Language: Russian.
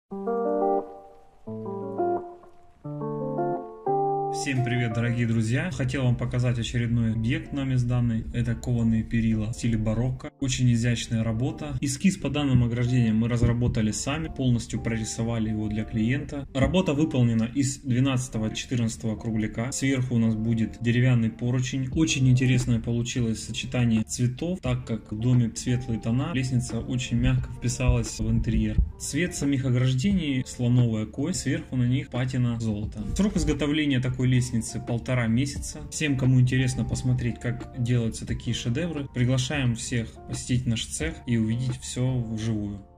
Всем привет, дорогие друзья! Хотел вам показать очередной объект нами сданный. Это кованые перила в стиле барокко. Очень изящная работа. Эскиз по данным ограждениям мы разработали сами, полностью прорисовали его для клиента. Работа выполнена из 12-14 кругляка. Сверху у нас будет деревянный поручень. Очень интересное получилось сочетание цветов, так как в доме светлые тона. Лестница очень мягко вписалась в интерьер. Цвет самих ограждений слоновая кость, сверху на них патина золота. Срок изготовления такой лестницы 1,5 месяца. Всем, кому интересно посмотреть, как делаются такие шедевры, приглашаем всех посетить наш цех и увидеть все вживую.